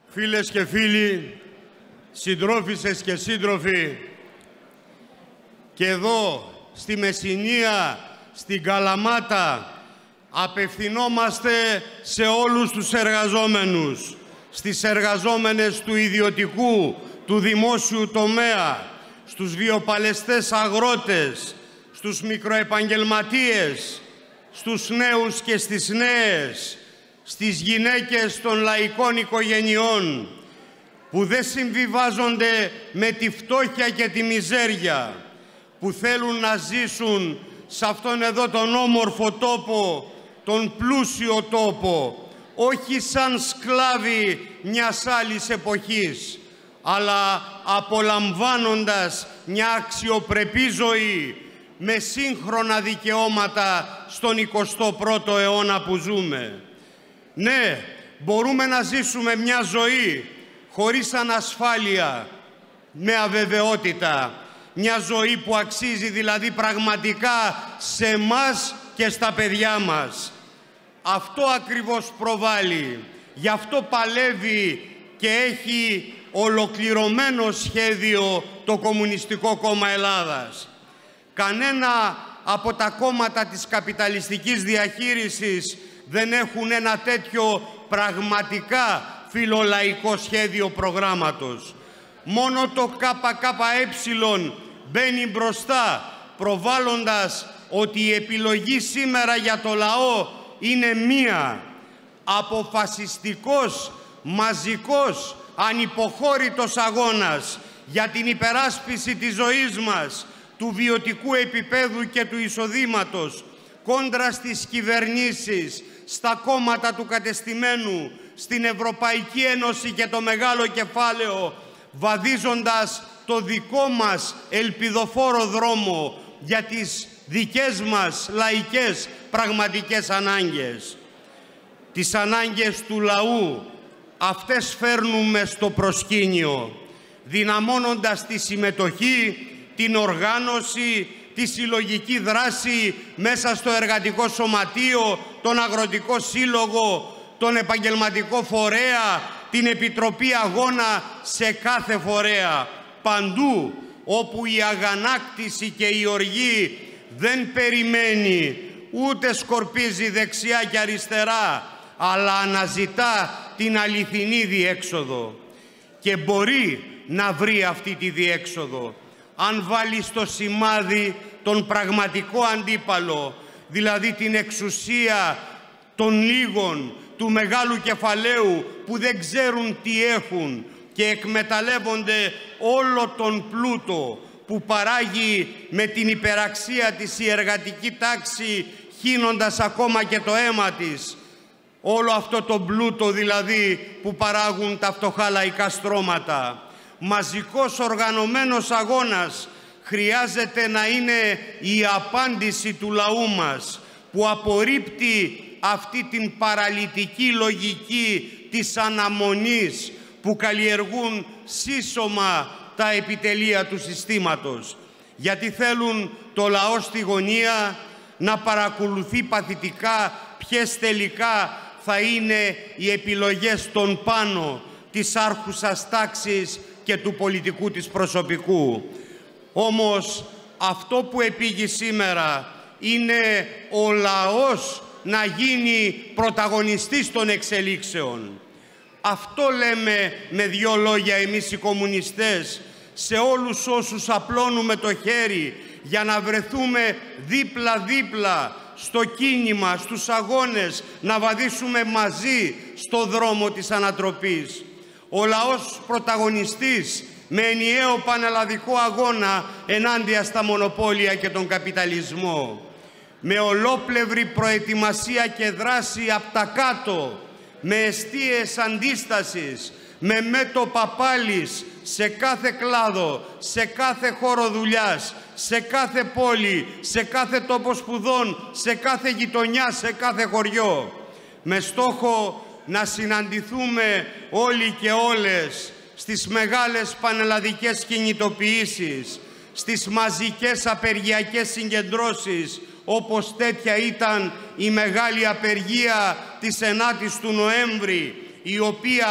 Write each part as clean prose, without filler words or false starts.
Φίλες και φίλοι, συντρόφισσες και σύντροφοι, και εδώ στη Μεσσηνία, στην Καλαμάτα, απευθυνόμαστε σε όλους τους εργαζόμενους, στις εργαζόμενες του ιδιωτικού, του δημόσιου τομέα, στους βιοπαλαιστές αγρότες, στους μικροεπαγγελματίες, στους νέους και στις νέες, στις γυναίκες των λαϊκών οικογενειών, που δεν συμβιβάζονται με τη φτώχεια και τη μιζέρια, που θέλουν να ζήσουν σε αυτόν εδώ τον όμορφο τόπο, τον πλούσιο τόπο, όχι σαν σκλάβοι μιας άλλης εποχής, αλλά απολαμβάνοντας μια αξιοπρεπή ζωή με σύγχρονα δικαιώματα στον 21ο αιώνα που ζούμε. Ναι, μπορούμε να ζήσουμε μια ζωή χωρίς ανασφάλεια, με αβεβαιότητα. Μια ζωή που αξίζει δηλαδή πραγματικά σε εμάς και στα παιδιά μας. Αυτό ακριβώς προβάλλει, γι' αυτό παλεύει και έχει ολοκληρωμένο σχέδιο το Κομμουνιστικό Κόμμα Ελλάδας. Κανένα από τα κόμματα της καπιταλιστικής διαχείρισης δεν έχουν ένα τέτοιο πραγματικά φιλολαϊκό σχέδιο προγράμματος. Μόνο το ΚΚΕ μπαίνει μπροστά, προβάλλοντας ότι η επιλογή σήμερα για το λαό είναι μία: αποφασιστικός, μαζικός, ανυποχώρητος αγώνας για την υπεράσπιση της ζωής μας, του βιωτικού επίπεδου και του εισοδήματος, κόντρα στις κυβερνήσεις, στα κόμματα του κατεστημένου, στην Ευρωπαϊκή Ένωση και το μεγάλο κεφάλαιο, βαδίζοντας το δικό μας ελπιδοφόρο δρόμο για τις δικές μας λαϊκές πραγματικές ανάγκες. Τις ανάγκες του λαού, αυτές φέρνουμε στο προσκήνιο, δυναμώνοντας τη συμμετοχή, την οργάνωση, τη συλλογική δράση μέσα στο εργατικό σωματείο, τον αγροτικό σύλλογο, τον επαγγελματικό φορέα, την Επιτροπή Αγώνα, σε κάθε φορέα, παντού όπου η αγανάκτηση και η οργή δεν περιμένει ούτε σκορπίζει δεξιά και αριστερά, αλλά αναζητά την αληθινή διέξοδο. Και μπορεί να βρει αυτή τη διέξοδο αν βάλει στο σημάδι τον πραγματικό αντίπαλο, δηλαδή την εξουσία των λίγων, του μεγάλου κεφαλαίου που δεν ξέρουν τι έχουν και εκμεταλλεύονται όλο τον πλούτο που παράγει με την υπεραξία της η εργατική τάξη, χύνοντας ακόμα και το αίμα της. Όλο αυτό το πλούτο δηλαδή που παράγουν τα φτωχά λαϊκά στρώματα. Μαζικός οργανωμένος αγώνας χρειάζεται να είναι η απάντηση του λαού μας, που απορρίπτει αυτή την παραλυτική λογική της αναμονής που καλλιεργούν σύσσωμα τα επιτελεία του συστήματος. Γιατί θέλουν το λαό στη γωνία να παρακολουθεί παθητικά ποιες τελικά θα είναι οι επιλογές των πάνω, της άρχουσας τάξης και του πολιτικού της προσωπικού. Όμως αυτό που επήγει σήμερα είναι ο λαός να γίνει πρωταγωνιστής των εξελίξεων. Αυτό λέμε με δύο λόγια εμείς οι κομμουνιστές σε όλους όσους απλώνουμε το χέρι για να βρεθούμε δίπλα-δίπλα στο κίνημα, στους αγώνες, να βαδίσουμε μαζί στο δρόμο της ανατροπής. Ο λαός πρωταγωνιστής με ενιαίο πανελλαδικό αγώνα ενάντια στα μονοπόλια και τον καπιταλισμό. Με ολόπλευρη προετοιμασία και δράση απ' τα κάτω, με εστίες αντίστασης, με μέτωπα πάλης σε κάθε κλάδο, σε κάθε χώρο δουλειάς, σε κάθε πόλη, σε κάθε τόπο σπουδών, σε κάθε γειτονιά, σε κάθε χωριό. Με στόχο να συναντηθούμε όλοι και όλες στις μεγάλες πανελλαδικές κινητοποιήσεις, στις μαζικές απεργιακές συγκεντρώσεις, όπως τέτοια ήταν η μεγάλη απεργία της 9ης του Νοέμβρη, η οποία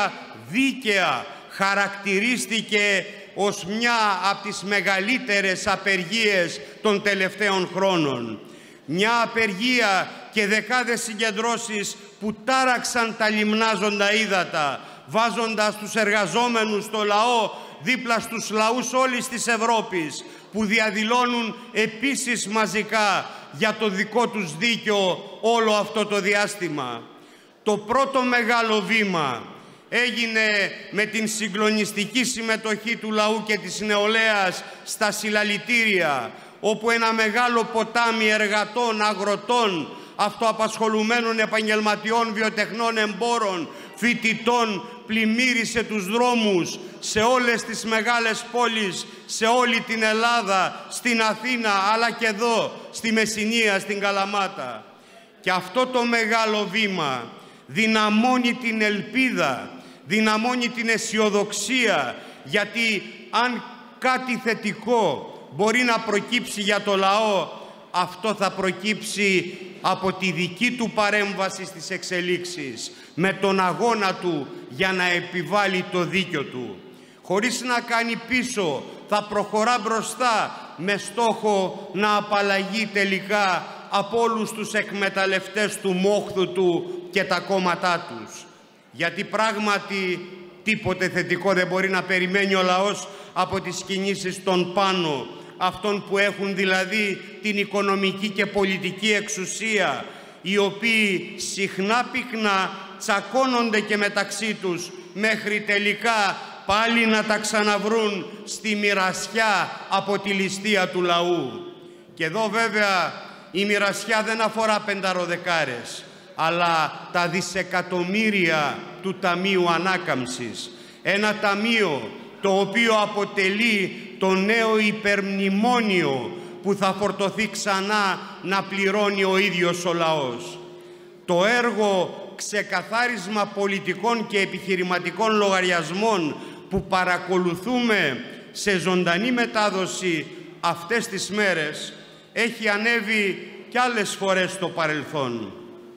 δίκαια χαρακτηρίστηκε ως μια από τις μεγαλύτερες απεργίες των τελευταίων χρόνων. Μια απεργία και δεκάδες συγκεντρώσεις που τάραξαν τα λιμνάζοντα ύδατα, βάζοντας τους εργαζόμενους στο λαό δίπλα στους λαούς όλης της Ευρώπης, που διαδηλώνουν επίσης μαζικά για το δικό τους δίκαιο όλο αυτό το διάστημα. Το πρώτο μεγάλο βήμα έγινε με την συγκλονιστική συμμετοχή του λαού και της νεολαίας στα συλλαλητήρια, όπου ένα μεγάλο ποτάμι εργατών, αγροτών, αυτοαπασχολουμένων επαγγελματιών, βιοτεχνών, εμπόρων, φοιτητών πλημμύρισε τους δρόμους σε όλες τις μεγάλες πόλεις, σε όλη την Ελλάδα, στην Αθήνα, αλλά και εδώ, στη Μεσσηνία, στην Καλαμάτα. Και αυτό το μεγάλο βήμα δυναμώνει την ελπίδα, δυναμώνει την αισιοδοξία, γιατί αν κάτι θετικό μπορεί να προκύψει για το λαό, αυτό θα προκύψει από τη δική του παρέμβαση στις εξελίξεις, με τον αγώνα του για να επιβάλλει το δίκιο του. Χωρίς να κάνει πίσω, θα προχωρά μπροστά με στόχο να απαλλαγεί τελικά από όλους τους εκμεταλλευτές του μόχθου του και τα κόμματά τους. Γιατί πράγματι τίποτε θετικό δεν μπορεί να περιμένει ο λαός από τις κινήσεις των πάνω, αυτών που έχουν δηλαδή την οικονομική και πολιτική εξουσία, οι οποίοι συχνά πυκνά τσακώνονται και μεταξύ τους, μέχρι τελικά πάλι να τα ξαναβρούν στη μοιρασιά από τη ληστεία του λαού. Και εδώ βέβαια η μοιρασιά δεν αφορά πενταροδεκάρες, αλλά τα δισεκατομμύρια του Ταμείου Ανάκαμψης. Ένα ταμείο το οποίο αποτελεί το νέο υπερμνημόνιο που θα φορτωθεί ξανά να πληρώνει ο ίδιος ο λαός. Το έργο ξεκαθάρισμα πολιτικών και επιχειρηματικών λογαριασμών που παρακολουθούμε σε ζωντανή μετάδοση αυτές τις μέρες έχει ανέβει κι άλλες φορές στο παρελθόν.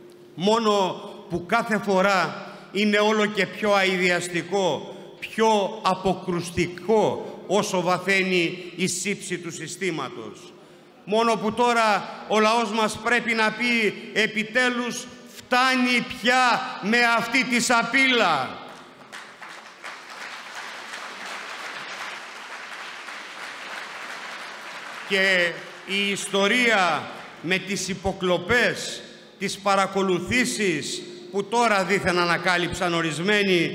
Μόνο που κάθε φορά είναι όλο και πιο αηδιαστικό, πιο αποκρουστικό όσο βαθαίνει η σύψη του συστήματος. Μόνο που τώρα ο λαός μας πρέπει να πει επιτέλους φτάνει πια με αυτή τη σαπίλα. Και η ιστορία με τις υποκλοπές, τις παρακολουθήσεις που τώρα δήθεν ανακάλυψαν ορισμένοι,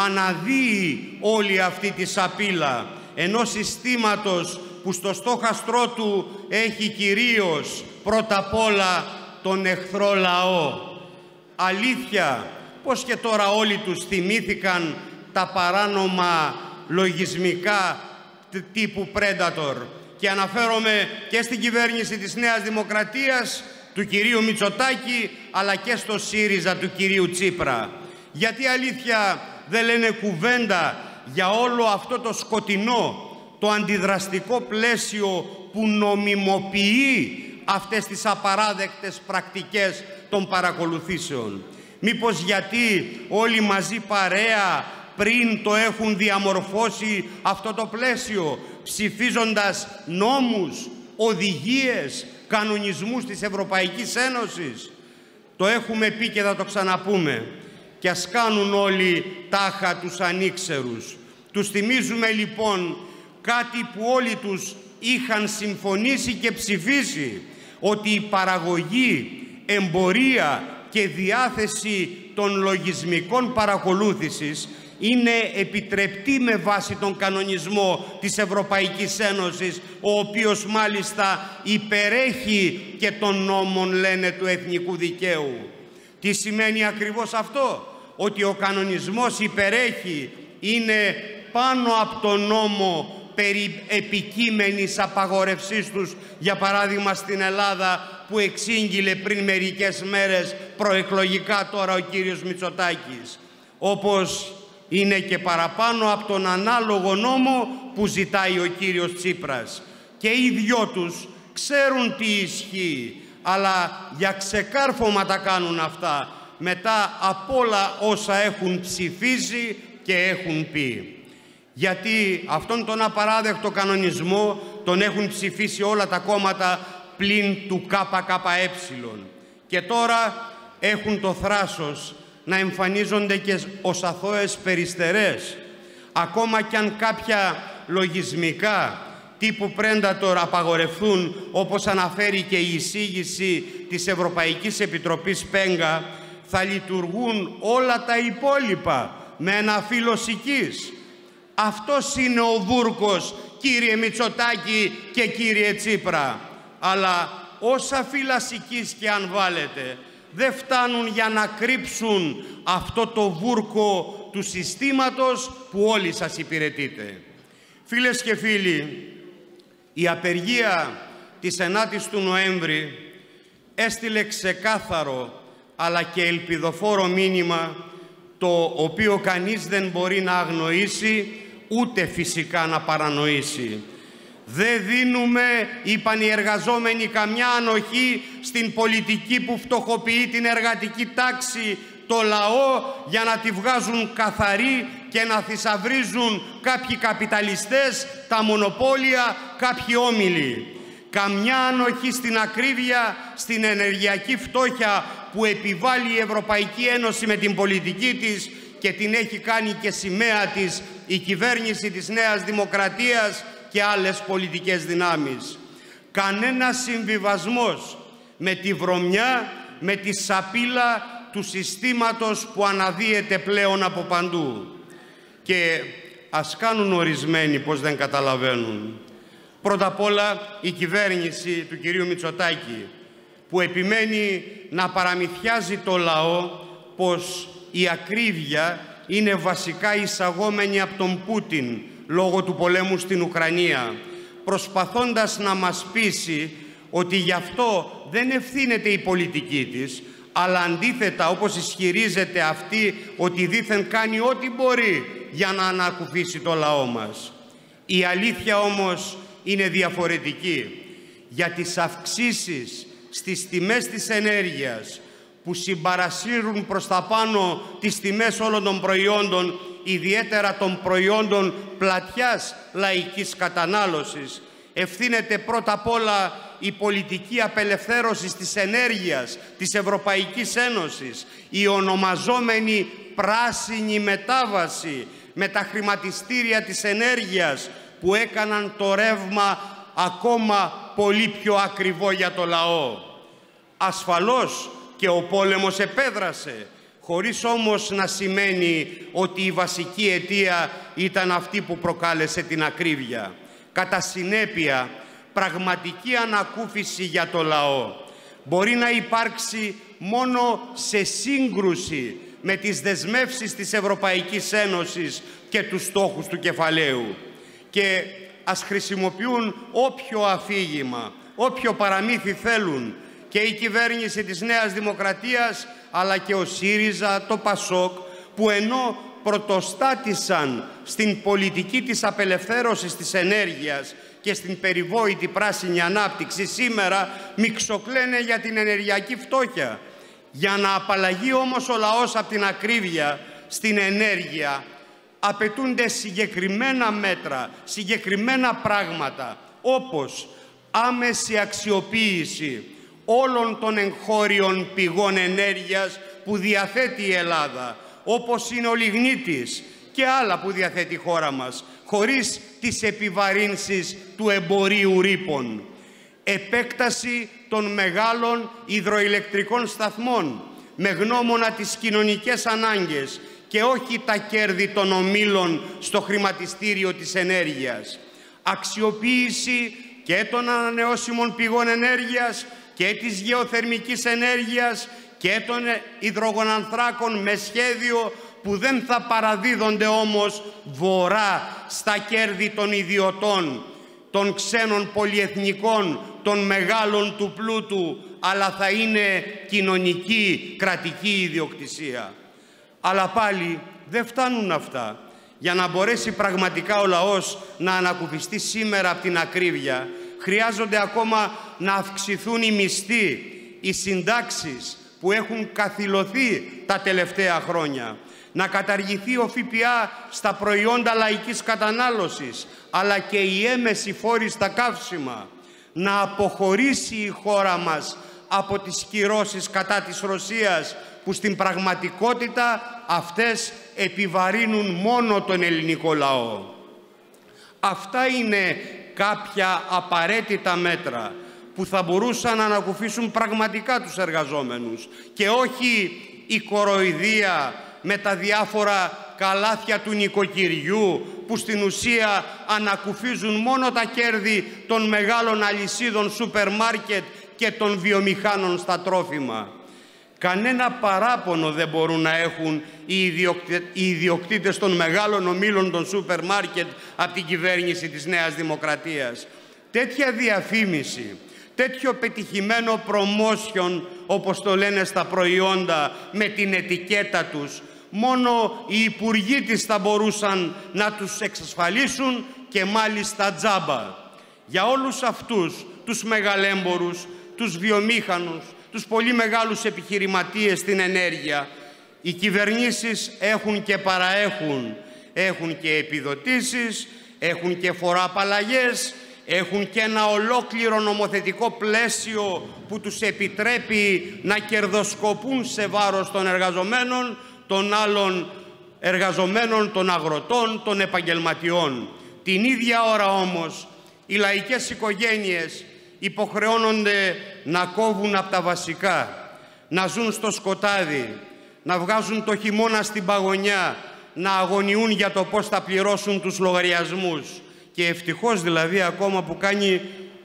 αναδύει όλη αυτή τη σαπίλα ενός συστήματος που στο στόχαστρό του έχει κυρίως πρώτα απ' όλα τον εχθρό λαό. Αλήθεια, πως και τώρα όλοι τους θυμήθηκαν τα παράνομα λογισμικά τύπου Predator, και αναφέρομαι και στην κυβέρνηση της Νέας Δημοκρατίας του κυρίου Μητσοτάκη, αλλά και στο ΣΥΡΙΖΑ του κυρίου Τσίπρα. Γιατί αλήθεια δεν λένε κουβέντα για όλο αυτό το σκοτεινό, το αντιδραστικό πλαίσιο που νομιμοποιεί αυτές τις απαράδεκτες πρακτικές των παρακολουθήσεων? Μήπως γιατί όλοι μαζί παρέα πριν το έχουν διαμορφώσει αυτό το πλαίσιο, ψηφίζοντας νόμους, οδηγίες, κανονισμούς της Ευρωπαϊκής Ένωσης? Το έχουμε πει και θα το ξαναπούμε. Και ας κάνουν όλοι τάχα τους ανήξερους. Τους θυμίζουμε λοιπόν κάτι που όλοι τους είχαν συμφωνήσει και ψηφίσει, ότι η παραγωγή, εμπορία και διάθεση των λογισμικών παρακολούθησης είναι επιτρεπτή με βάση τον κανονισμό της Ευρωπαϊκής Ένωσης, ο οποίος μάλιστα υπερέχει και των νόμων, λένε, του εθνικού δικαίου. Τι σημαίνει ακριβώς αυτό? Ότι ο κανονισμός υπερέχει, είναι πάνω από τον νόμο περί επικείμενης απαγορευσής τους, για παράδειγμα στην Ελλάδα που εξήγηλε πριν μερικές μέρες προεκλογικά τώρα ο κύριος Μητσοτάκης, όπως είναι και παραπάνω από τον ανάλογο νόμο που ζητάει ο κύριος Τσίπρας. Και οι δυο τους ξέρουν τι ισχύει, αλλά για ξεκάρφωμα τα κάνουν αυτά, μετά από όλα όσα έχουν ψηφίσει και έχουν πει. Γιατί αυτόν τον απαράδεκτο κανονισμό τον έχουν ψηφίσει όλα τα κόμματα πλην του ΚΚΕ. Και τώρα έχουν το θράσος να εμφανίζονται και ως αθώες περιστερές, ακόμα κι αν κάποια λογισμικά τύπου Predator απαγορευθούν, όπως αναφέρει και η εισήγηση της Ευρωπαϊκής Επιτροπής Πέγκα, θα λειτουργούν όλα τα υπόλοιπα με ένα φύλλο σικής. Αυτός είναι ο βούρκος, κύριε Μητσοτάκη και κύριε Τσίπρα. Αλλά όσα φύλλα σικής και αν βάλετε, δεν φτάνουν για να κρύψουν αυτό το βούρκο του συστήματος που όλοι σας υπηρετείτε. Φίλες και φίλοι, η απεργία της 9ης του Νοέμβρη έστειλε ξεκάθαρο αλλά και ελπιδοφόρο μήνυμα, το οποίο κανείς δεν μπορεί να αγνοήσει, ούτε φυσικά να παρανοήσει. Δεν δίνουμε, είπαν οι εργαζόμενοι, καμιά ανοχή στην πολιτική που φτωχοποιεί την εργατική τάξη, το λαό, για να τη βγάζουν καθαρή και να θησαυρίζουν κάποιοι καπιταλιστές, τα μονοπόλια, κάποιοι όμιλοι. Καμιά ανοχή στην ακρίβεια, στην ενεργειακή φτώχεια που επιβάλλει η Ευρωπαϊκή Ένωση με την πολιτική της και την έχει κάνει και σημαία της η κυβέρνηση της Νέας Δημοκρατίας και άλλες πολιτικές δυνάμεις. Κανένα συμβιβασμός με τη βρωμιά, με τη σαπίλα του συστήματος που αναδύεται πλέον από παντού. Και ας κάνουν ορισμένοι πως δεν καταλαβαίνουν. Πρώτα απ' όλα η κυβέρνηση του κυρίου Μητσοτάκη, που επιμένει να παραμυθιάζει το λαό πως η ακρίβεια είναι βασικά εισαγόμενη από τον Πούτιν λόγω του πολέμου στην Ουκρανία, προσπαθώντας να μας πείσει ότι γι' αυτό δεν ευθύνεται η πολιτική της, αλλά αντίθετα, όπως ισχυρίζεται αυτή, ότι δήθεν κάνει ό,τι μπορεί για να ανακουφίσει το λαό μας. Η αλήθεια όμως είναι διαφορετική. Για τις αυξήσεις στις τιμές της ενέργειας που συμπαρασύρουν προς τα πάνω τις τιμές όλων των προϊόντων, ιδιαίτερα των προϊόντων πλατιάς λαϊκής κατανάλωσης, ευθύνεται πρώτα απ' όλα η πολιτική απελευθέρωση της ενέργειας της Ευρωπαϊκής Ένωσης, η ονομαζόμενη πράσινη μετάβαση με τα χρηματιστήρια της ενέργειας που έκαναν το ρεύμα ακόμα πολύ πιο ακριβό για το λαό. Ασφαλώς και ο πόλεμος επέδρασε, χωρίς όμως να σημαίνει ότι η βασική αιτία ήταν αυτή που προκάλεσε την ακρίβεια. Κατά συνέπεια, πραγματική ανακούφιση για το λαό μπορεί να υπάρξει μόνο σε σύγκρουση με τις δεσμεύσεις της Ευρωπαϊκής Ένωσης και τους στόχους του κεφαλαίου. Και ας χρησιμοποιούν όποιο αφήγημα, όποιο παραμύθι θέλουν και η κυβέρνηση της Νέας Δημοκρατίας, αλλά και ο ΣΥΡΙΖΑ, το ΠΑΣΟΚ, που ενώ πρωτοστάτησαν στην πολιτική της απελευθέρωσης της ενέργειας και στην περιβόητη πράσινη ανάπτυξη, σήμερα μιξοκλαίνε για την ενεργειακή φτώχεια. Για να απαλλαγεί όμως ο λαός από την ακρίβεια στην ενέργεια, απαιτούνται συγκεκριμένα μέτρα, συγκεκριμένα πράγματα, όπως άμεση αξιοποίηση όλων των εγχώριων πηγών ενέργειας που διαθέτει η Ελλάδα, όπως είναι ο λιγνίτης και άλλα που διαθέτει η χώρα μας, χωρίς τις επιβαρύνσεις του εμπορίου ρήπων. Επέκταση των μεγάλων υδροηλεκτρικών σταθμών με γνώμονα τις κοινωνικές ανάγκες και όχι τα κέρδη των ομίλων στο χρηματιστήριο της ενέργειας. Αξιοποίηση και των ανανεώσιμων πηγών ενέργειας και της γεωθερμικής ενέργειας και των υδρογονανθράκων με σχέδιο που δεν θα παραδίδονται όμως βορρά στα κέρδη των ιδιωτών, των ξένων πολυεθνικών, των μεγάλων του πλούτου, αλλά θα είναι κοινωνική, κρατική ιδιοκτησία. Αλλά πάλι δεν φτάνουν αυτά. Για να μπορέσει πραγματικά ο λαός να ανακουφιστεί σήμερα από την ακρίβεια, χρειάζονται ακόμα να αυξηθούν οι μισθοί, οι συντάξεις που έχουν καθυλωθεί τα τελευταία χρόνια, να καταργηθεί ο ΦΠΑ στα προϊόντα λαϊκής κατανάλωσης, αλλά και οι έμεση φόροι στα καύσιμα, να αποχωρήσει η χώρα μας από τις κυρώσεις κατά της Ρωσίας, που στην πραγματικότητα αυτές επιβαρύνουν μόνο τον ελληνικό λαό. Αυτά είναι κάποια απαραίτητα μέτρα που θα μπορούσαν να ανακουφίσουν πραγματικά τους εργαζόμενους και όχι η κοροϊδία με τα διάφορα καλάθια του νοικοκυριού που στην ουσία ανακουφίζουν μόνο τα κέρδη των μεγάλων αλυσίδων σούπερ μάρκετ και των βιομηχάνων στα τρόφιμα. Κανένα παράπονο δεν μπορούν να έχουν οι ιδιοκτήτες των μεγάλων ομίλων των σούπερ μάρκετ από την κυβέρνηση της Νέας Δημοκρατίας. Τέτοια διαφήμιση, τέτοιο πετυχημένο promotion, όπως το λένε στα προϊόντα, με την ετικέτα τους, μόνο οι υπουργοί της θα μπορούσαν να τους εξασφαλίσουν και μάλιστα τζάμπα. Για όλους αυτούς τους μεγαλέμπορους, τους βιομήχανους, τους πολύ μεγάλους επιχειρηματίες στην ενέργεια, οι κυβερνήσεις έχουν και παραέχουν. Έχουν και επιδοτήσεις, έχουν και φοροαπαλλαγές, έχουν και ένα ολόκληρο νομοθετικό πλαίσιο που τους επιτρέπει να κερδοσκοπούν σε βάρος των εργαζομένων, των άλλων εργαζομένων, των αγροτών, των επαγγελματιών. Την ίδια ώρα όμως οι λαϊκές οικογένειες υποχρεώνονται να κόβουν από τα βασικά, να ζουν στο σκοτάδι, να βγάζουν το χειμώνα στην παγωνιά, να αγωνιούν για το πώς θα πληρώσουν τους λογαριασμούς. Και ευτυχώς δηλαδή ακόμα που κάνει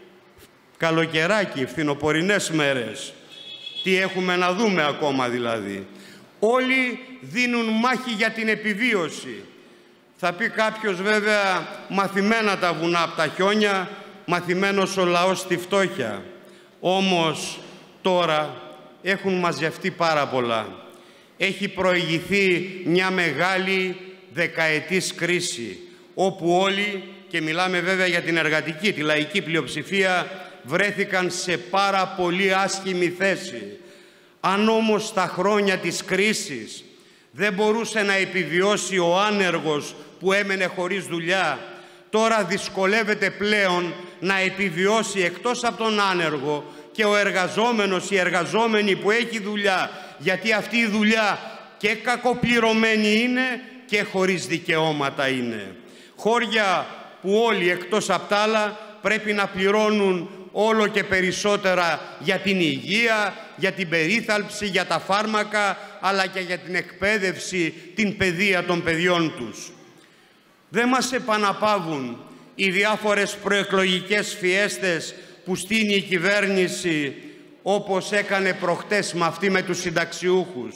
καλοκαιράκι, φθινοπορεινές μέρες. Τι έχουμε να δούμε ακόμα δηλαδή. Όλοι δίνουν μάχη για την επιβίωση. Θα πει κάποιος βέβαια, μαθημένα τα βουνά από τα χιόνια, μαθημένος ο λαός στη φτώχεια. Όμως τώρα έχουν μαζευτεί πάρα πολλά. Έχει προηγηθεί μια μεγάλη δεκαετής κρίση, όπου όλοι, και μιλάμε βέβαια για την εργατική, τη λαϊκή πλειοψηφία, βρέθηκαν σε πάρα πολύ άσχημη θέση. Αν όμως στα χρόνια της κρίσης δεν μπορούσε να επιβιώσει ο άνεργος που έμενε χωρίς δουλειά, τώρα δυσκολεύεται πλέον να επιβιώσει εκτός από τον άνεργο και ο εργαζόμενος, η εργαζόμενη που έχει δουλειά, γιατί αυτή η δουλειά και κακοπληρωμένη είναι και χωρίς δικαιώματα είναι. Χώρια που όλοι εκτός απ' τα άλλα πρέπει να πληρώνουν όλο και περισσότερα για την υγεία, για την περίθαλψη, για τα φάρμακα, αλλά και για την εκπαίδευση, την παιδεία των παιδιών τους. Δεν μας επαναπαύουν οι διάφορες προεκλογικές φιέστες που στείνει η κυβέρνηση, όπως έκανε προχτές με αυτή με τους συνταξιούχους.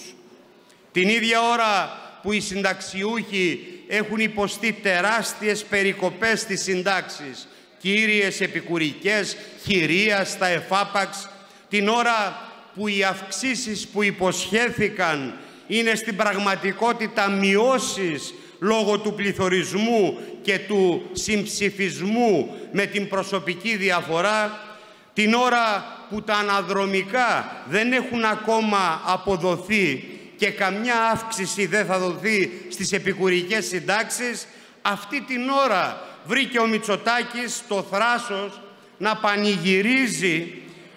Την ίδια ώρα που οι συνταξιούχοι έχουν υποστεί τεράστιες περικοπές στις συντάξεις, κύριες, επικουρικές, χειρίας, στα εφάπαξ, την ώρα που οι αυξήσεις που υποσχέθηκαν είναι στην πραγματικότητα μειώσεις λόγω του πληθωρισμού και του συμψηφισμού με την προσωπική διαφορά, την ώρα που τα αναδρομικά δεν έχουν ακόμα αποδοθεί και καμιά αύξηση δεν θα δοθεί στις επικουρικές συντάξεις, αυτή την ώρα βρήκε ο Μητσοτάκης το θράσος να πανηγυρίζει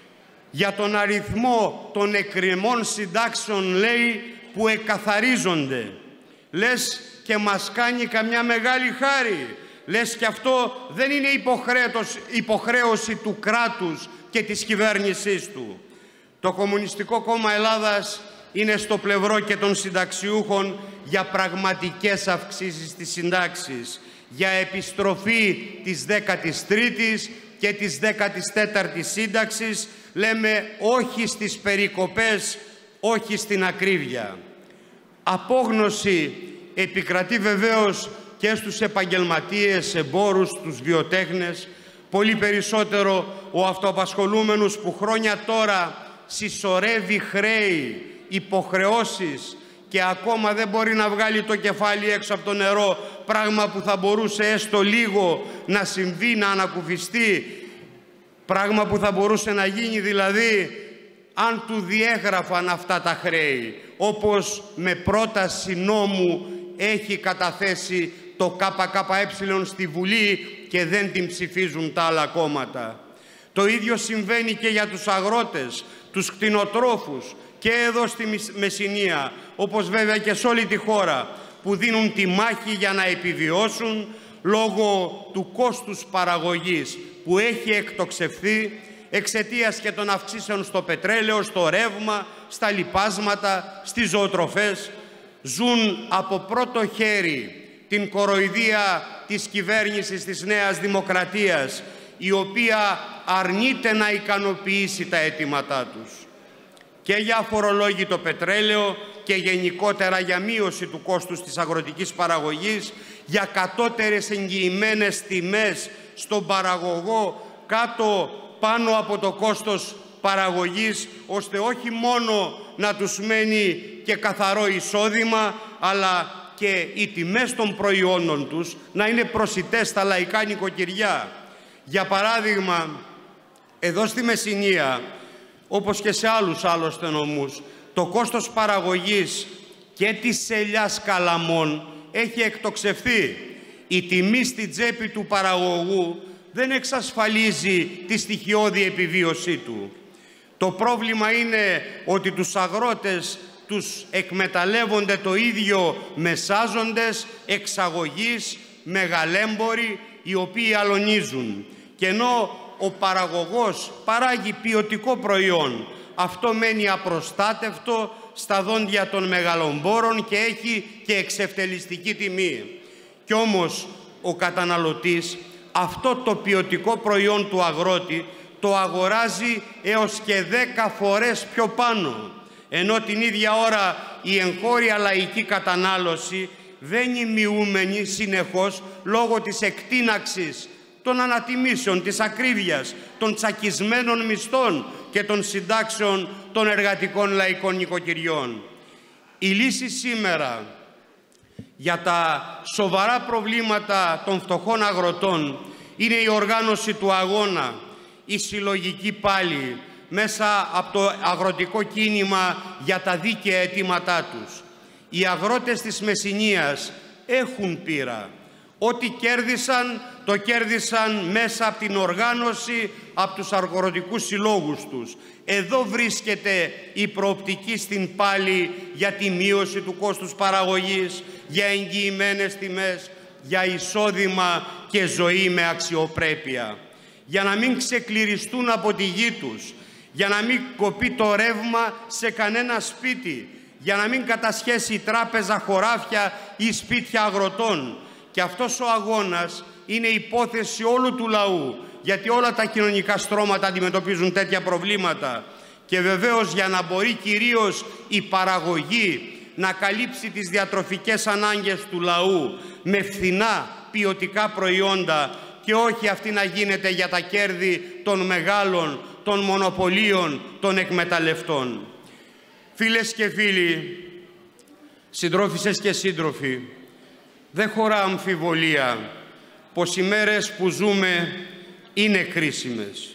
για τον αριθμό των εκκρεμών συντάξεων, λέει, που εκαθαρίζονται. Λες και μας κάνει καμιά μεγάλη χάρη. Λες και αυτό δεν είναι υποχρέωση του κράτους και της κυβέρνησής του. Το Κομμουνιστικό Κόμμα Ελλάδας είναι στο πλευρό και των συνταξιούχων για πραγματικές αυξήσεις στις συντάξεις, για επιστροφή της 13ης και της 14ης σύνταξης. Λέμε όχι στις περικοπές, όχι στην ακρίβεια. Απόγνωση επικρατεί βεβαίως και στους επαγγελματίες, εμπόρους, τους βιοτέχνες, πολύ περισσότερο ο αυτοαπασχολούμενος που χρόνια τώρα συσσωρεύει χρέη, υποχρεώσεις και ακόμα δεν μπορεί να βγάλει το κεφάλι έξω από το νερό, πράγμα που θα μπορούσε έστω λίγο να συμβεί, να ανακουφιστεί, πράγμα που θα μπορούσε να γίνει δηλαδή αν του διέγραφαν αυτά τα χρέη, όπως με πρόταση νόμου έχει καταθέσει το ΚΚΕ στη Βουλή και δεν την ψηφίζουν τα άλλα κόμματα. Το ίδιο συμβαίνει και για τους αγρότες, τους κτηνοτρόφους και εδώ στη Μεσσηνία, όπως βέβαια και σε όλη τη χώρα, που δίνουν τη μάχη για να επιβιώσουν λόγω του κόστους παραγωγής που έχει εκτοξευθεί εξαιτίας και των αυξήσεων στο πετρέλαιο, στο ρεύμα, στα λιπάσματα, στις ζωοτροφές. Ζουν από πρώτο χέρι την κοροϊδία της κυβέρνησης της Νέας Δημοκρατίας, η οποία αρνείται να ικανοποιήσει τα αιτήματά τους. Και για αφορολόγητο πετρέλαιο και γενικότερα για μείωση του κόστους της αγροτικής παραγωγής, για κατώτερες εγγυημένες τιμές στον παραγωγό πάνω από το κόστος παραγωγής, ώστε όχι μόνο να τους μένει και καθαρό εισόδημα, αλλά και οι τιμές των προϊόντων τους να είναι προσιτές στα λαϊκά νοικοκυριά. Για παράδειγμα, εδώ στη Μεσσηνία, όπως και σε άλλους άλλωστε νομούς, το κόστος παραγωγής και της ελιάς καλαμών έχει εκτοξευθεί. Η τιμή στη τσέπη του παραγωγού δεν εξασφαλίζει τη στοιχειώδη επιβίωσή του. Το πρόβλημα είναι ότι τους αγρότες τους εκμεταλλεύονται το ίδιο μεσάζοντες, εξαγωγείς, μεγαλέμποροι, οι οποίοι αλωνίζουν. Και ενώ ο παραγωγός παράγει ποιοτικό προϊόν, αυτό μένει απροστάτευτο στα δόντια των μεγαλομπόρων και έχει και εξευτελιστική τιμή. Κι όμως ο καταναλωτής αυτό το ποιοτικό προϊόν του αγρότη το αγοράζει έως και 10 φορές πιο πάνω, ενώ την ίδια ώρα η εγχώρια λαϊκή κατανάλωση βαίνει μειούμενη συνεχώς λόγω της εκτείναξης των ανατιμήσεων, της ακρίβειας, των τσακισμένων μισθών και των συντάξεων των εργατικών λαϊκών νοικοκυριών. Η λύση σήμερα για τα σοβαρά προβλήματα των φτωχών αγροτών είναι η οργάνωση του αγώνα, η συλλογική πάλι, μέσα από το αγροτικό κίνημα για τα δίκαια αιτήματά τους. Οι αγρότες της Μεσσηνίας έχουν πείρα. Ό,τι κέρδισαν, το κέρδισαν μέσα από την οργάνωση, από τους αγροτικούς συλλόγους τους. Εδώ βρίσκεται η προοπτική στην πάλη για τη μείωση του κόστους παραγωγής, για εγγυημένες τιμές, για εισόδημα και ζωή με αξιοπρέπεια. Για να μην ξεκληριστούν από τη γη τους, για να μην κοπεί το ρεύμα σε κανένα σπίτι, για να μην κατασχέσει η τράπεζα χωράφια ή σπίτια αγροτών. Και αυτός ο αγώνας είναι υπόθεση όλου του λαού, γιατί όλα τα κοινωνικά στρώματα αντιμετωπίζουν τέτοια προβλήματα. Και βεβαίως για να μπορεί κυρίως η παραγωγή να καλύψει τις διατροφικές ανάγκες του λαού με φθηνά ποιοτικά προϊόντα και όχι αυτή να γίνεται για τα κέρδη των μεγάλων, των μονοπωλίων, των εκμεταλλευτών. Φίλες και φίλοι, συντρόφισσες και σύντροφοι, δεν χωρά αμφιβολία πως οι μέρες που ζούμε είναι κρίσιμες.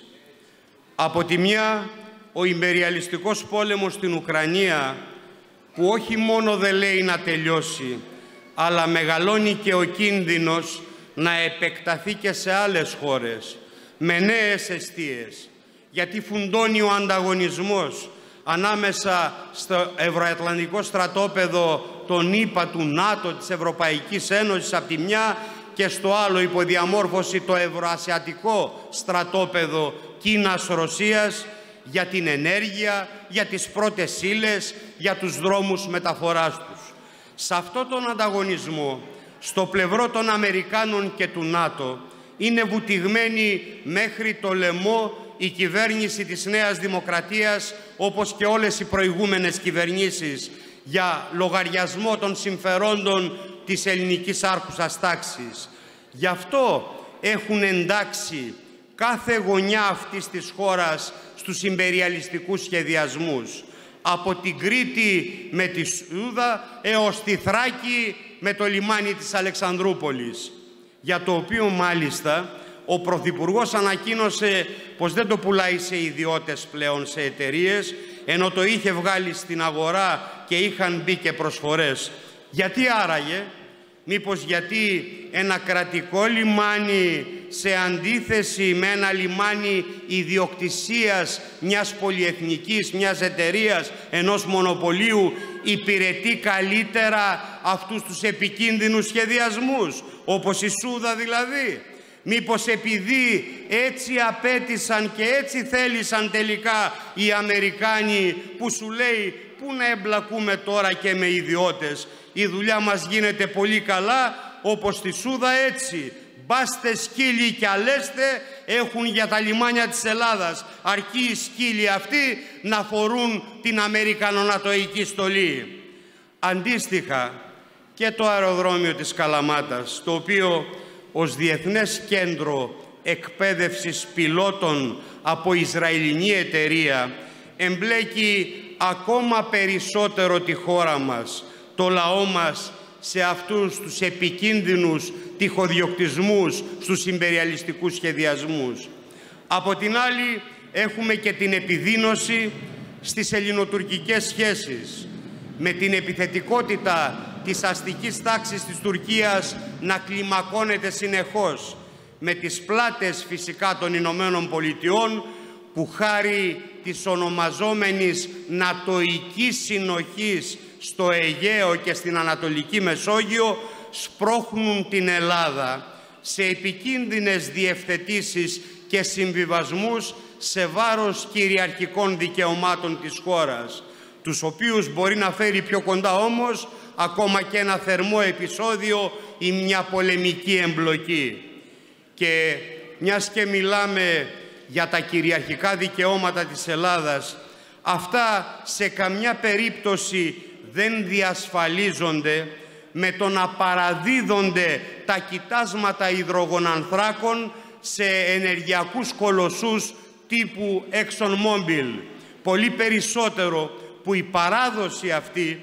Από τη μια, ο ιμπεριαλιστικός πόλεμος στην Ουκρανία, που όχι μόνο δεν λέει να τελειώσει, αλλά μεγαλώνει και ο κίνδυνος να επεκταθεί και σε άλλες χώρες, με νέες εστίες, γιατί φουντώνει ο ανταγωνισμός ανάμεσα στο ευρωατλαντικό στρατόπεδο των ΗΠΑ, του ΝΑΤΟ, της Ευρωπαϊκής Ένωσης από τη μια και στο άλλο υποδιαμόρφωση το ευρωασιατικό στρατόπεδο Κίνας-Ρωσίας για την ενέργεια, για τις πρώτες ύλες, για τους δρόμους μεταφοράς τους. Σε αυτόν τον ανταγωνισμό, στο πλευρό των Αμερικάνων και του ΝΑΤΟ, είναι βουτυγμένη μέχρι το λαιμό η κυβέρνηση της Νέας Δημοκρατίας, όπως και όλες οι προηγούμενες κυβερνήσεις, για λογαριασμό των συμφερόντων της ελληνικής άρχουσας τάξης. Γι' αυτό έχουν εντάξει κάθε γωνιά αυτής της χώρας στους ιμπεριαλιστικούς σχεδιασμούς, από την Κρήτη με τη Σούδα έως τη Θράκη με το λιμάνι της Αλεξανδρούπολης, για το οποίο μάλιστα ο Πρωθυπουργός ανακοίνωσε πως δεν το πουλάει σε ιδιώτες πλέον, σε εταιρείες, ενώ το είχε βγάλει στην αγορά και είχαν μπει και προσφορές. Γιατί άραγε? Μήπως γιατί ένα κρατικό λιμάνι σε αντίθεση με ένα λιμάνι ιδιοκτησίας μιας πολυεθνικής, μιας εταιρείας, ενός μονοπωλίου, υπηρετεί καλύτερα αυτούς τους επικίνδυνους σχεδιασμούς, όπως η Σούδα δηλαδή? Μήπως επειδή έτσι απέτησαν και έτσι θέλησαν τελικά οι Αμερικάνοι, που σου λέει πού να εμπλακούμε τώρα και με ιδιώτες, η δουλειά μας γίνεται πολύ καλά, όπως στη Σούδα έτσι. Μπάστε σκύλοι κι αλέστε έχουν για τα λιμάνια της Ελλάδας, αρκεί οι σκύλοι αυτοί να φορούν την αμερικανονατοϊκή στολή. Αντίστοιχα και το αεροδρόμιο της Καλαμάτας, το οποίο ως Διεθνές Κέντρο Εκπαίδευσης Πιλότων από Ισραηλινή εταιρεία εμπλέκει ακόμα περισσότερο τη χώρα μας, το λαό μας, σε αυτούς τους επικίνδυνους τυχοδιοκτισμούς, στους ιμπεριαλιστικούς σχεδιασμούς. Από την άλλη έχουμε και την επιδείνωση στις ελληνοτουρκικές σχέσεις, με την επιθετικότητα της αστικής τάξης της Τουρκίας να κλιμακώνεται συνεχώς, με τις πλάτες φυσικά των Ηνωμένων Πολιτειών, που χάρη της ονομαζόμενης νατοικής συνοχής στο Αιγαίο και στην Ανατολική Μεσόγειο σπρώχνουν την Ελλάδα σε επικίνδυνες διευθετήσεις και συμβιβασμούς σε βάρος κυριαρχικών δικαιωμάτων της χώρας, τους οποίους μπορεί να φέρει πιο κοντά όμως ακόμα και ένα θερμό επεισόδιο ή μια πολεμική εμπλοκή. Και μιας και μιλάμε για τα κυριαρχικά δικαιώματα της Ελλάδας, αυτά σε καμιά περίπτωση δεν διασφαλίζονται με το να παραδίδονται τα κοιτάσματα υδρογονανθράκων σε ενεργειακούς κολοσσούς τύπου ExxonMobil. Πολύ περισσότερο που η παράδοση αυτή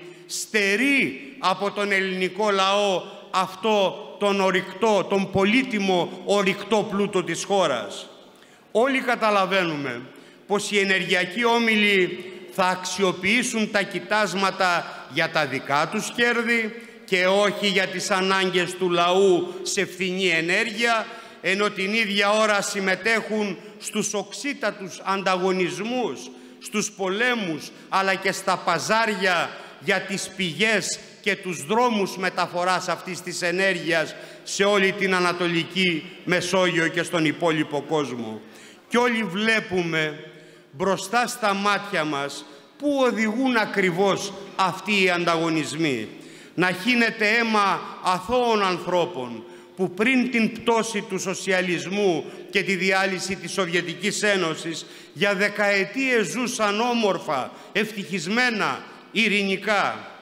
στερεί από τον ελληνικό λαό αυτό τον ορυκτό, τον πολύτιμο ορυκτό πλούτο της χώρας. Όλοι καταλαβαίνουμε πως οι ενεργειακοί όμιλοι θα αξιοποιήσουν τα κοιτάσματα για τα δικά τους κέρδη και όχι για τις ανάγκες του λαού σε φθηνή ενέργεια, ενώ την ίδια ώρα συμμετέχουν στους οξύτατους ανταγωνισμούς, στους πολέμους, αλλά και στα παζάρια για τις πηγές και τους δρόμους μεταφοράς αυτής της ενέργειας σε όλη την Ανατολική Μεσόγειο και στον υπόλοιπο κόσμο. Και όλοι βλέπουμε μπροστά στα μάτια μας πού οδηγούν ακριβώς αυτοί οι ανταγωνισμοί. Να χύνεται αίμα αθώων ανθρώπων που πριν την πτώση του σοσιαλισμού και τη διάλυση της Σοβιετικής Ένωσης για δεκαετίες ζούσαν όμορφα, ευτυχισμένα, ειρηνικά.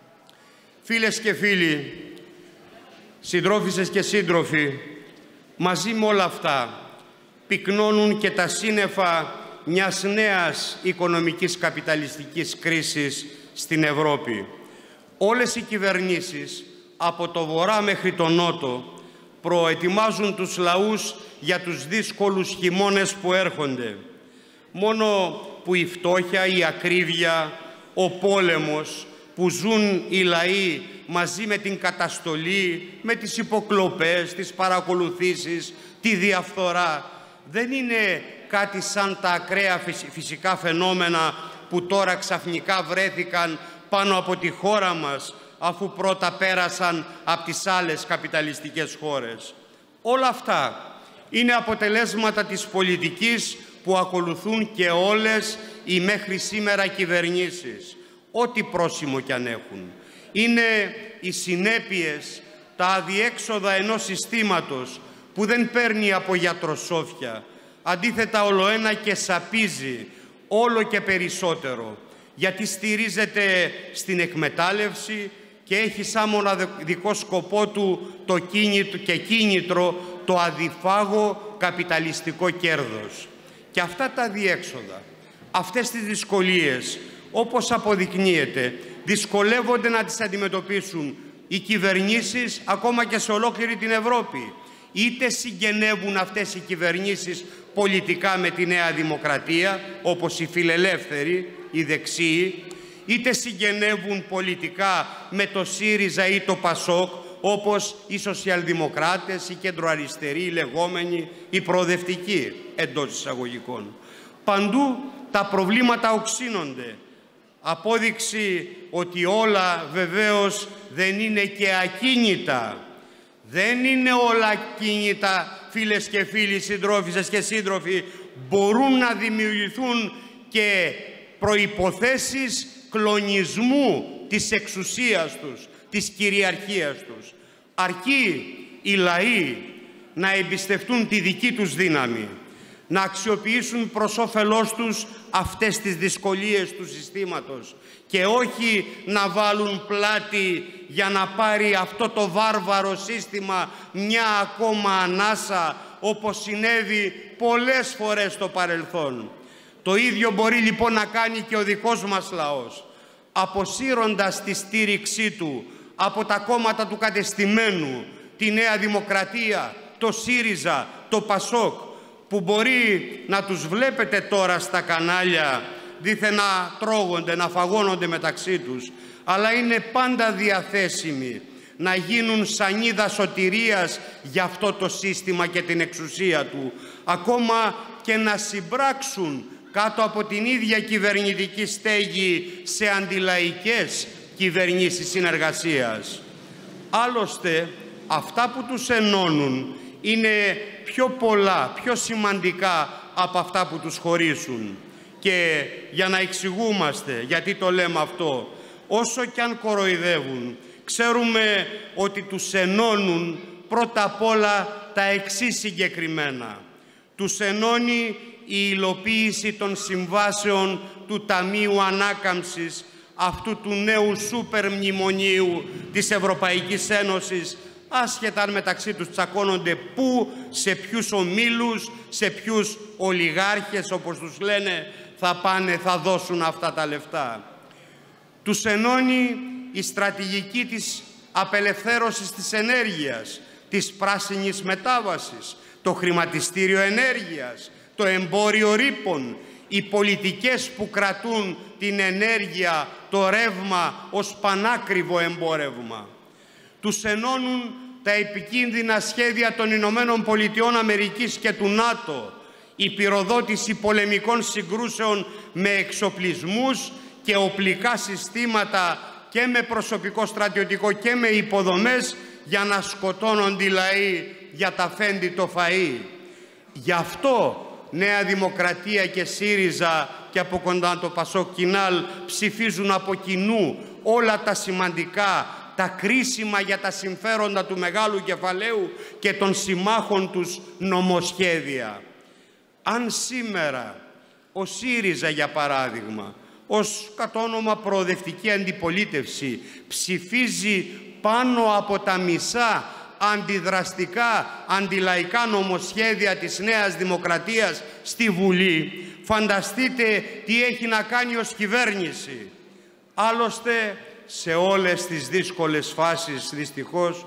Φίλες και φίλοι, συντρόφισσες και σύντροφοι, μαζί με όλα αυτά πυκνώνουν και τα σύννεφα μιας νέας οικονομικής καπιταλιστικής κρίσης στην Ευρώπη. Όλες οι κυβερνήσεις, από το βορρά μέχρι το νότο, προετοιμάζουν τους λαούς για τους δύσκολους χειμώνες που έρχονται. Μόνο που η φτώχεια, η ακρίβεια, ο πόλεμος που ζουν οι λαοί μαζί με την καταστολή, με τις υποκλοπές, τις παρακολουθήσεις, τη διαφθορά, δεν είναι κάτι σαν τα ακραία φυσικά φαινόμενα που τώρα ξαφνικά βρέθηκαν πάνω από τη χώρα μας, αφού πρώτα πέρασαν από τις άλλες καπιταλιστικές χώρες. Όλα αυτά είναι αποτελέσματα της πολιτικής που ακολουθούν και όλες οι μέχρι σήμερα κυβερνήσεις, ό,τι πρόσημο κι αν έχουν. Είναι οι συνέπειες, τα αδιέξοδα ενός συστήματος που δεν παίρνει από γιατροσόφια, αντίθετα ολοένα και σαπίζει όλο και περισσότερο, γιατί στηρίζεται στην εκμετάλλευση και έχει σαν μοναδικό σκοπό του το κίνητρο το αδιφάγο καπιταλιστικό κέρδος. Και αυτά τα αδιέξοδα, αυτές τις δυσκολίες, όπως αποδεικνύεται, δυσκολεύονται να τις αντιμετωπίσουν οι κυβερνήσεις ακόμα και σε ολόκληρη την Ευρώπη. Είτε συγγενεύουν αυτές οι κυβερνήσεις πολιτικά με τη Νέα Δημοκρατία, όπως οι φιλελεύθεροι, οι δεξιοί, είτε συγγενεύουν πολιτικά με το ΣΥΡΙΖΑ ή το ΠΑΣΟΚ, όπως οι σοσιαλδημοκράτες, οι κεντροαριστεροί, οι λεγόμενοι, οι προοδευτικοί, εντός εισαγωγικών. Παντού τα προβλήματα οξύνονται. Απόδειξη ότι όλα βεβαίως δεν είναι και ακίνητα. Δεν είναι όλα ακίνητα, φίλες και φίλοι, συντρόφισσες και σύντροφοι. Μπορούν να δημιουργηθούν και προϋποθέσεις κλονισμού της εξουσίας τους, της κυριαρχίας τους. Αρκεί οι λαοί να εμπιστευτούν τη δική τους δύναμη, να αξιοποιήσουν προς όφελός τους αυτές τις δυσκολίες του συστήματος και όχι να βάλουν πλάτη για να πάρει αυτό το βάρβαρο σύστημα μια ακόμα ανάσα, όπως συνέβη πολλές φορές στο παρελθόν. Το ίδιο μπορεί λοιπόν να κάνει και ο δικός μας λαός, αποσύροντας τη στήριξή του από τα κόμματα του κατεστημένου, τη Νέα Δημοκρατία, το ΣΥΡΙΖΑ, το ΠΑΣΟΚ, που μπορεί να τους βλέπετε τώρα στα κανάλια δήθεν να τρώγονται, να φαγώνονται μεταξύ τους, αλλά είναι πάντα διαθέσιμοι να γίνουν σανίδα σωτηρίας για αυτό το σύστημα και την εξουσία του, ακόμα και να συμπράξουν κάτω από την ίδια κυβερνητική στέγη σε αντιλαϊκές κυβερνήσεις συνεργασίας. Άλλωστε, αυτά που τους ενώνουν είναι πιο πολλά, πιο σημαντικά από αυτά που τους χωρίζουν. Και για να εξηγούμαστε γιατί το λέμε αυτό, όσο κι αν κοροϊδεύουν, ξέρουμε ότι τους ενώνουν πρώτα απ' όλα τα εξής συγκεκριμένα. Τους ενώνει η υλοποίηση των συμβάσεων του Ταμείου Ανάκαμψης, αυτού του νέου σούπερ μνημονίου της Ευρωπαϊκής Ένωσης, άσχετα αν μεταξύ τους τσακώνονται πού, σε ποιους ομίλους, σε ποιους ολιγάρχες, όπως τους λένε, θα πάνε, θα δώσουν αυτά τα λεφτά. Τους ενώνει η στρατηγική της απελευθέρωσης της ενέργειας, της πράσινης μετάβασης, το χρηματιστήριο ενέργειας, το εμπόριο ρήπων, οι πολιτικές που κρατούν την ενέργεια, το ρεύμα ως πανάκριβο εμπόρευμα. Τους ενώνουν τα επικίνδυνα σχέδια των Ηνωμένων Πολιτειών Αμερικής και του ΝΑΤΟ, η πυροδότηση πολεμικών συγκρούσεων με εξοπλισμούς και οπλικά συστήματα και με προσωπικό στρατιωτικό και με υποδομές για να σκοτώνονται οι λαοί για τα φέντη το φαΐ. Γι' αυτό Νέα Δημοκρατία και ΣΥΡΙΖΑ και από κοντά το ΠΑΣΟΚ Κινάλ ψηφίζουν από κοινού όλα τα σημαντικά, τα κρίσιμα για τα συμφέροντα του μεγάλου κεφαλαίου και των συμμάχων τους νομοσχέδια. Αν σήμερα ο ΣΥΡΙΖΑ, για παράδειγμα, ως κατ' όνομα προοδευτική αντιπολίτευση, ψηφίζει πάνω από τα μισά αντιδραστικά, αντιλαϊκά νομοσχέδια της Νέας Δημοκρατίας στη Βουλή, φανταστείτε τι έχει να κάνει ως κυβέρνηση. Άλλωστε, σε όλες τις δύσκολες φάσεις, δυστυχώς,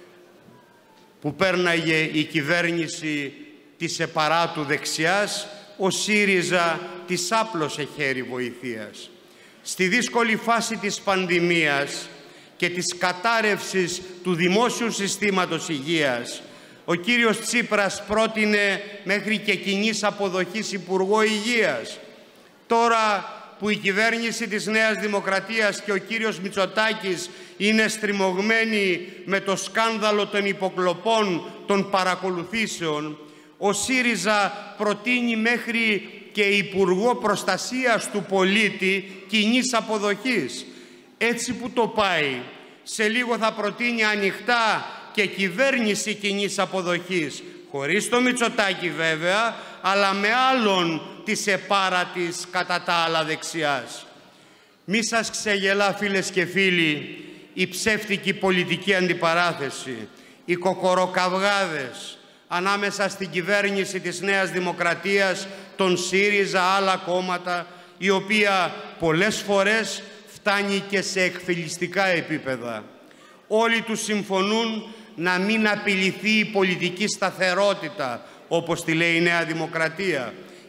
που πέρναγε η κυβέρνηση της επαράτου δεξιάς, ο ΣΥΡΙΖΑ της άπλωσε χέρι βοηθείας. Στη δύσκολη φάση της πανδημίας και της κατάρρευσης του δημόσιου συστήματος υγείας, ο κύριος Τσίπρας πρότεινε μέχρι και κοινής αποδοχής Υπουργό Υγείας. Τώρα που η κυβέρνηση της Νέας Δημοκρατίας και ο κύριος Μητσοτάκης είναι στριμωγμένοι με το σκάνδαλο των υποκλοπών των παρακολουθήσεων, ο ΣΥΡΙΖΑ προτείνει μέχρι και Υπουργό Προστασίας του Πολίτη κοινής αποδοχής. Έτσι που το πάει, σε λίγο θα προτείνει ανοιχτά και κυβέρνηση κοινής αποδοχής, χωρίς το Μητσοτάκη βέβαια, αλλά με άλλον της επάρατης κατά τα άλλα δεξιάς. Μη σας ξεγελά, φίλες και φίλοι, η ψεύτικη πολιτική αντιπαράθεση, οι κοκοροκαυγάδες ανάμεσα στην κυβέρνηση της Νέας Δημοκρατίας, τον ΣΥΡΙΖΑ, άλλα κόμματα, η οποία πολλές φορές φτάνει και σε εκφυλιστικά επίπεδα. Όλοι τους συμφωνούν να μην απειληθεί η πολιτική σταθερότητα, όπως τη λέει η Νέα Δημοκρατία,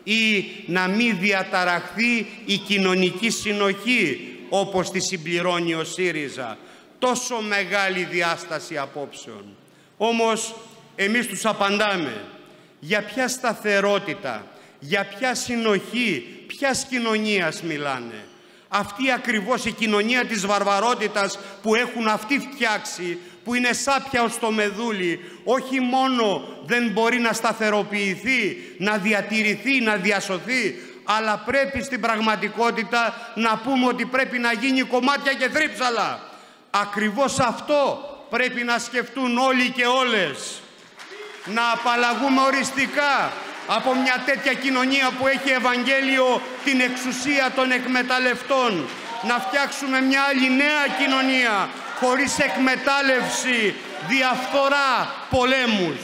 ή να μην διαταραχθεί η κοινωνική συνοχή, όπως τη συμπληρώνει ο ΣΥΡΙΖΑ. Τόσο μεγάλη διάσταση απόψεων. Όμως εμείς τους απαντάμε. Για ποια σταθερότητα, για ποια συνοχή, ποιας κοινωνίας μιλάνε? Αυτή ακριβώς η κοινωνία της βαρβαρότητας που έχουν αυτοί φτιάξει, που είναι σάπια ως το μεδούλι, όχι μόνο δεν μπορεί να σταθεροποιηθεί, να διατηρηθεί, να διασωθεί, αλλά πρέπει στην πραγματικότητα να πούμε ότι πρέπει να γίνει κομμάτια και θρύψαλα. Ακριβώς αυτό πρέπει να σκεφτούν όλοι και όλες. Να απαλλαγούμε οριστικά από μια τέτοια κοινωνία που έχει Ευαγγέλιο την εξουσία των εκμεταλλευτών. Να φτιάξουμε μια άλλη νέα κοινωνία, χωρίς εκμετάλλευση, διαφθορά, πολέμους.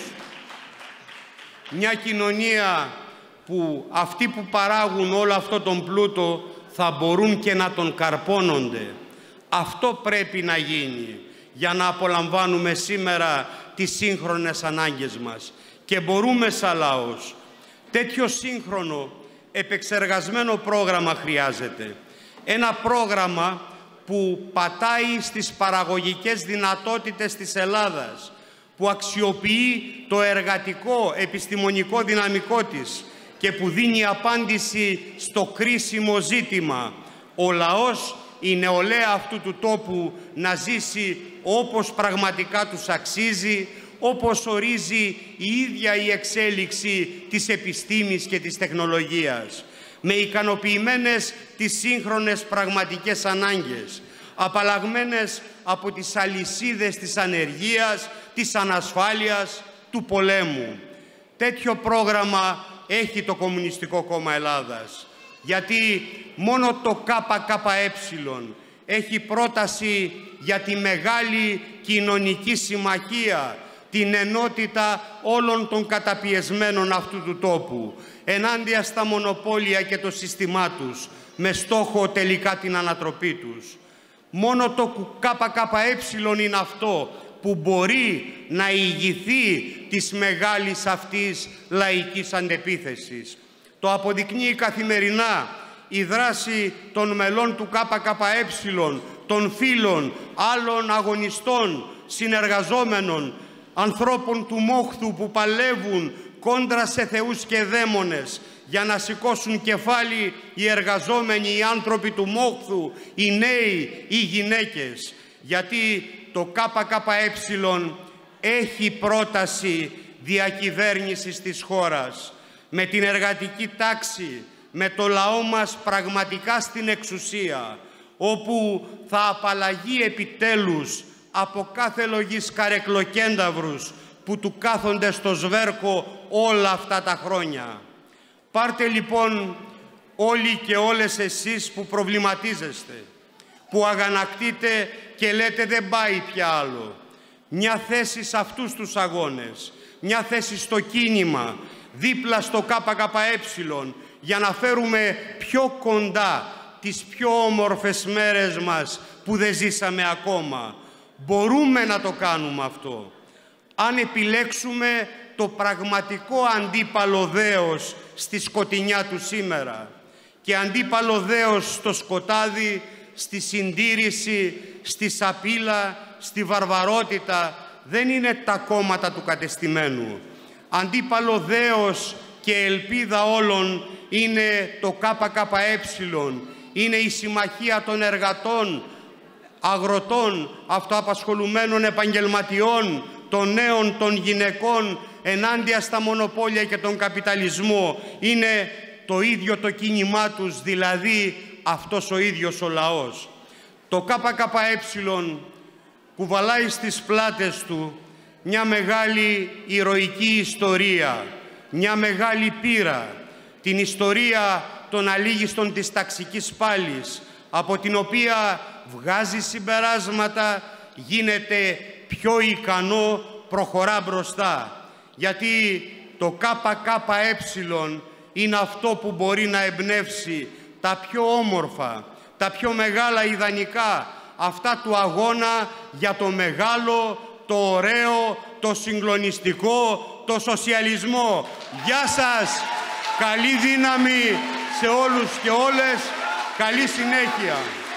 Μια κοινωνία που αυτοί που παράγουν όλο αυτό τον πλούτο θα μπορούν και να τον καρπώνονται. Αυτό πρέπει να γίνει για να απολαμβάνουμε σήμερα τις σύγχρονες ανάγκες μας. Και μπορούμε σαν λαός. Τέτοιο σύγχρονο, επεξεργασμένο πρόγραμμα χρειάζεται. Ένα πρόγραμμα που πατάει στις παραγωγικές δυνατότητες της Ελλάδας, που αξιοποιεί το εργατικό, επιστημονικό δυναμικό της και που δίνει απάντηση στο κρίσιμο ζήτημα. Ο λαός, η νεολαία αυτού του τόπου να ζήσει όπως πραγματικά τους αξίζει, όπως ορίζει η ίδια η εξέλιξη της επιστήμης και της τεχνολογίας, με ικανοποιημένες τις σύγχρονες πραγματικές ανάγκες, απαλλαγμένες από τις αλυσίδες της ανεργίας, της ανασφάλειας, του πολέμου. Τέτοιο πρόγραμμα έχει το Κομμουνιστικό Κόμμα Ελλάδας, γιατί μόνο το ΚΚΕ έχει πρόταση για τη μεγάλη κοινωνική συμμαχία, την ενότητα όλων των καταπιεσμένων αυτού του τόπου, ενάντια στα μονοπόλια και το σύστημά τους, με στόχο τελικά την ανατροπή τους. Μόνο το ΚΚΕ είναι αυτό που μπορεί να ηγηθεί της μεγάλης αυτής λαϊκής αντεπίθεσης. Το αποδεικνύει καθημερινά η δράση των μελών του ΚΚΕ, των φίλων, άλλων αγωνιστών, συνεργαζόμενων, ανθρώπων του μόχθου που παλεύουν κόντρα σε θεούς και δαίμονες για να σηκώσουν κεφάλι οι εργαζόμενοι, οι άνθρωποι του μόχθου, οι νέοι, οι γυναίκες. Γιατί το ΚΚΕ έχει πρόταση διακυβέρνησης της χώρας, με την εργατική τάξη, με το λαό μας πραγματικά στην εξουσία, όπου θα απαλλαγεί επιτέλους από κάθε λογής καρεκλοκένταυρους που του κάθονται στο σβέρκο όλα αυτά τα χρόνια. Πάρτε λοιπόν όλοι και όλες εσείς που προβληματίζεστε, που αγανακτείτε και λέτε δεν πάει πια άλλο, μια θέση σε αυτούς τους αγώνες, μια θέση στο κίνημα, δίπλα στο ΚΚΕ, για να φέρουμε πιο κοντά τις πιο όμορφες μέρες μας που δεν ζήσαμε ακόμα. Μπορούμε να το κάνουμε αυτό, αν επιλέξουμε το πραγματικό αντίπαλο δέος στη σκοτεινιά του σήμερα, και αντίπαλο δέος στο σκοτάδι, στη συντήρηση, στη σαπίλα, στη βαρβαρότητα δεν είναι τα κόμματα του κατεστημένου. Αντίπαλο δέος και ελπίδα όλων είναι το ΚΚΕ, είναι η συμμαχία των εργατών, αγροτών, αυτοαπασχολουμένων επαγγελματιών, των νέων, των γυναικών, ενάντια στα μονοπόλια και τον καπιταλισμό. Είναι το ίδιο το κίνημά τους, δηλαδή αυτός ο ίδιος ο λαός. Το ΚΚΕ κουβαλάει στις πλάτες του μια μεγάλη ηρωική ιστορία, μια μεγάλη πείρα, την ιστορία των αλήγιστων της ταξικής πάλης, από την οποία βγάζει συμπεράσματα, γίνεται πιο ικανό, προχωρά μπροστά. Γιατί το ΚΚΕ είναι αυτό που μπορεί να εμπνεύσει τα πιο όμορφα, τα πιο μεγάλα ιδανικά, αυτά του αγώνα για το μεγάλο, το ωραίο, το συγκλονιστικό, το σοσιαλισμό. Γεια σας! Καλή δύναμη σε όλους και όλες. Καλή συνέχεια.